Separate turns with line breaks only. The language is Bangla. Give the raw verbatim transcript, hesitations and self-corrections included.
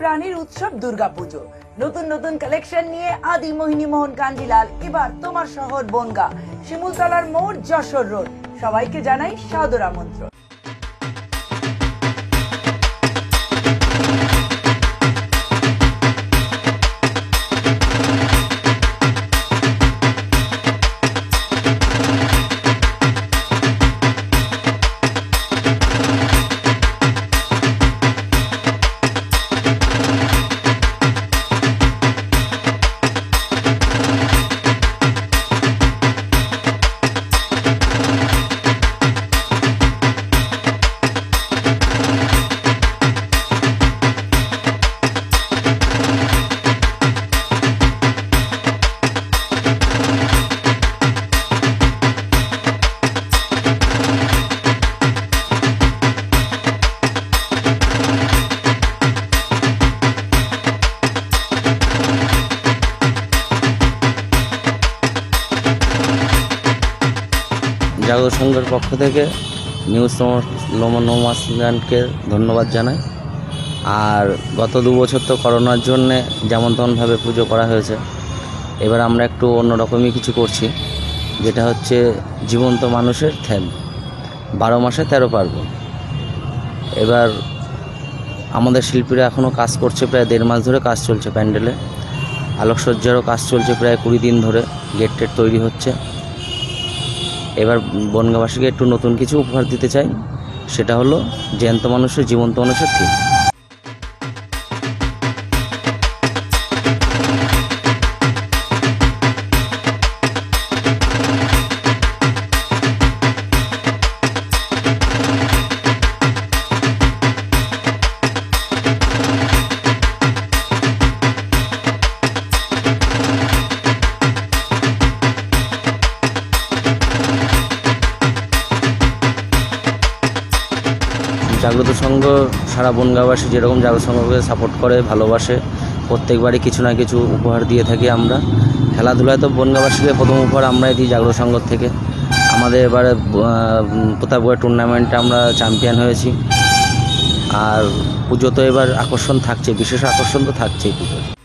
প্রাণীর উৎসব দুর্গাপুজো। নতুন নতুন কালেকশন নিয়ে আদি মোহিনী মোহন কাঞ্জিলাল এবার তোমার শহর বনগাঁ, শিমুলতলার মোড়, যশোর রোড। সবাইকে জানাই সাদর আমন্ত্রণ।
জাগো সংঘের পক্ষ থেকে নিউজ নৌমাসকে ধন্যবাদ জানাই। আর গত দু বছর তো করোনার জন্যে যেমন তেমনভাবে পুজো করা হয়েছে। এবার আমরা একটু অন্যরকমই কিছু করছি, যেটা হচ্ছে জীবন্ত মানুষের থ্যাম, বারো মাসে তেরো পার্বণ। এবার আমাদের শিল্পীরা এখনও কাজ করছে, প্রায় দেড় মাস ধরে কাজ চলছে। প্যান্ডেলে আলোকসজ্জারও কাজ চলছে প্রায় কুড়ি দিন ধরে, গেট টেট তৈরি হচ্ছে। এবার বনগাঁবাসীকে একটু নতুন কিছু উপহার দিতে চাই, সেটা হলো জ্যান্ত মানুষের, জীবন্ত মানুষের থিম। জাগ্রত সংঘ সারা বনগাঁবাসী যেরকম জাগ্রত সংঘকে সাপোর্ট করে, ভালোবাসে, প্রত্যেকবারই কিছু না কিছু উপহার দিয়ে থাকি আমরা। খেলাধুলায় তো বনগাঁবাসীকে প্রথম উপহার আমরাই দিই জাগ্রত সংঘ থেকে। আমাদের এবারে প্রতাপগড় টুর্নামেন্টে আমরা চ্যাম্পিয়ন হয়েছি। আর পুজো তো এবার আকর্ষণ থাকছে, বিশেষ আকর্ষণ তো থাকছেই পুজো।